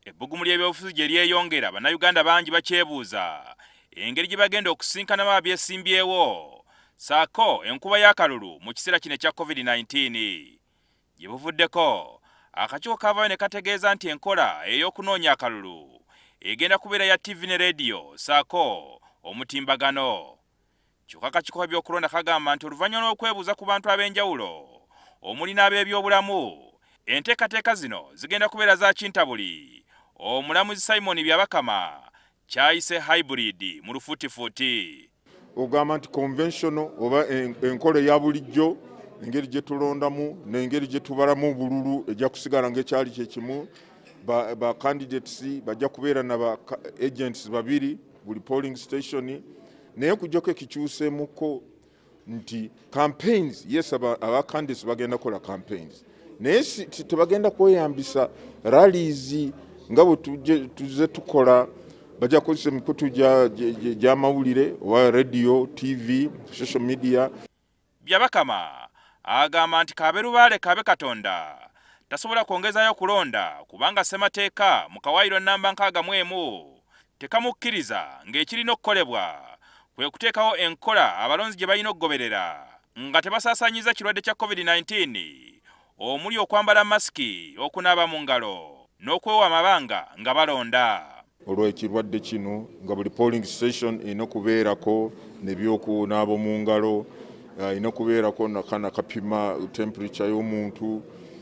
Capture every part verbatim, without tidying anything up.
Ebbugumu ly'ebyobufuzi gye lyeyongera bannayuganda bangi bakyebuuza engeri gye bagenda okusinkanamu abyesimbyewo saako enkuba y'akalulu mu kiseera kino ekya covid nineteen. Gye buvuddeko akakiiko kavaayo ne kategeeza nti enkola ey'okunoonya akalulu egenda kubeera ya T V ne radio saako omutimbagano. Kyokka akakiiko k'ebyokulonda kagamba nti oluvannyuma lw'okwebuuza ku bantu ab'enjawulo omuli n'ab'ebyobulamu, enteekateeka zino zigenda kubeera za kintabuli. Omulamuzi Simon Byabakama kyayise hybrid mu lufuutifuuti. Ogamba nti conventional oba enkola ya bulijjo engeri gye tulondamu n'engeri gye tubalamu bululu ejja kusigala ng'ekyali kye kimu. Ba, ba candidates bajja kubeera na ba agents babiri buli polling station, naye kujjako ekikyuseemuko nti campaigns, yes, aba, aba candidates bagenda kola campaigns naye tebagenda kweyambisa rallies nga bwe tuze tukola. Bajja kukozesa emikutu gy'amawulire oba radio, T V, social media. Byabakama agamba nti kaberubaale kabe Katonda tasobola kwongezayo kulonda kubanga ssemateeka mu kawaayiro nnamba nkaaga mu emu tekamukkiriza ng'ekirina okukolebwa kwe kuteekawo enkola abalonzi gye balina okugoberera nga tebasaasaanyiza kirwadde kya covid nineteen omuli okwambala masiki, okunaaba mu ngalo n'okwewa amabanga nga balonda. Olw'ekirwadde kino nga buli polling station erina okubeerako n'ebyokunaaba mu ngalo, erina okubeerako nakana kapima temperature y'omuntu.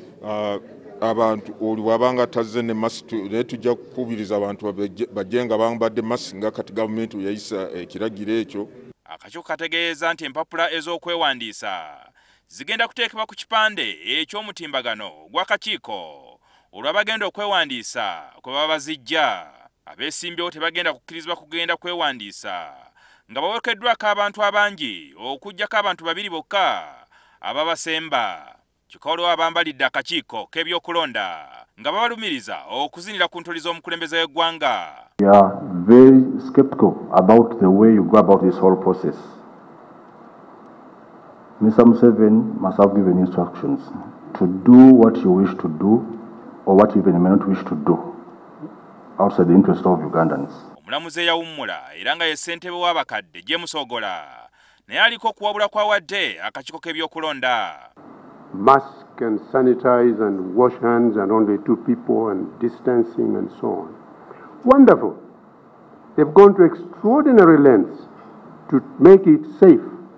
Abantu oli wabanga tazze ne masiki naye tujja kukubiriza abantu bajje nga bambadde masiki nga kati gavumenti yayisa ekiragiro ekyo. Akakiiko kategeeza nti empapula ez'okwewandiisa zigenda kuteekebwa ku kipande eky'omutimbagano gw'akakiiko olw'abagenda okwewandiisa kwe baba bazijja. Abeesimbyewo tebagenda kukkirizibwa kugenda kwewandiisa nga bawerekeddwako abantu abangi okuggyako abantu babiri bokka ababasemba. Kikolo abambalidde akakiiko k'ebyokulonda nga babalumiriza okuzinira ku ntoli z'omukulembeze w'eggwanga. We are very skeptical about the way you go about this whole process. Mister Museveni must have given instructions to do what you wish to do or what even you may not wish to do outside the interest of Ugandans. Omulamuzi eyawummula era nga ye ssentebe w'abakadde James Ogola naye aliko okuwabula kwawadde akakiiko k'ebyokulonda. Mask and sanitize and wash hands and only two people and distancing and so on. Wonderful. They've gone to extraordinary lengths to make it safe.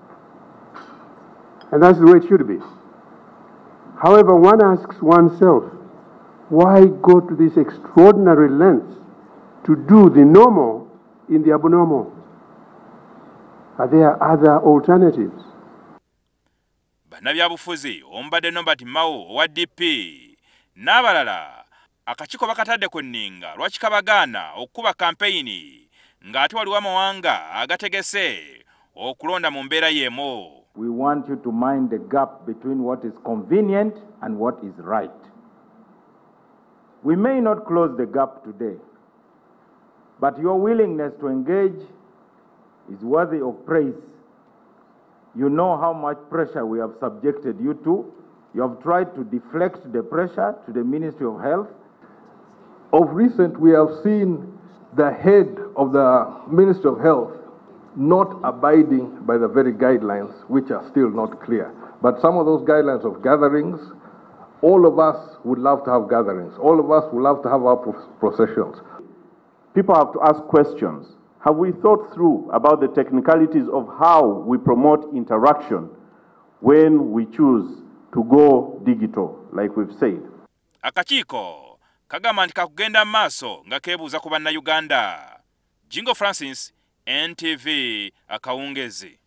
And that's the way it should be. However, one asks oneself, why go to these extraordinary lengths to do the normal in the abnormal? Are there other alternatives? Bannabyabufuzi omumbadde Norbert Mao owa D P n'abalala akakiiko bakatadde ku nninga lwaki kabagaana okukuba kampeyini ng'ate waliwo amawanga agategese okulonda mu mbeera y'emu. We want you to mind the gap between what is convenient and what is right. We may not close the gap today, but your willingness to engage is worthy of praise. You know how much pressure we have subjected you to. You have tried to deflect the pressure to the Ministry of Health. Of recent, we have seen the head of the Ministry of Health not abiding by the very guidelines, which are still not clear. But some of those guidelines of gatherings, all of us would love to have gatherings. All of us would love to have our processions. People have to ask questions. Have we thought through about the technicalities of how we promote interaction when we choose to go digital, like we've said? Akakiiko kagamba nti kakugenda maaso nga keebuuza ku bannayuganda. Jingo Francis, N T V, Akawungezi.